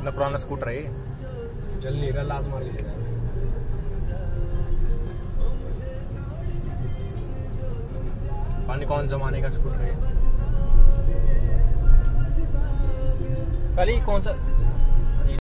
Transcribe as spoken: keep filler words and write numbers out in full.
इतना पुराना स्कूटर है ये। चल नहीं रहा, लात मार के ले रहा है। पानी कौन जमाने का स्कूटर है। कल ही कौन सा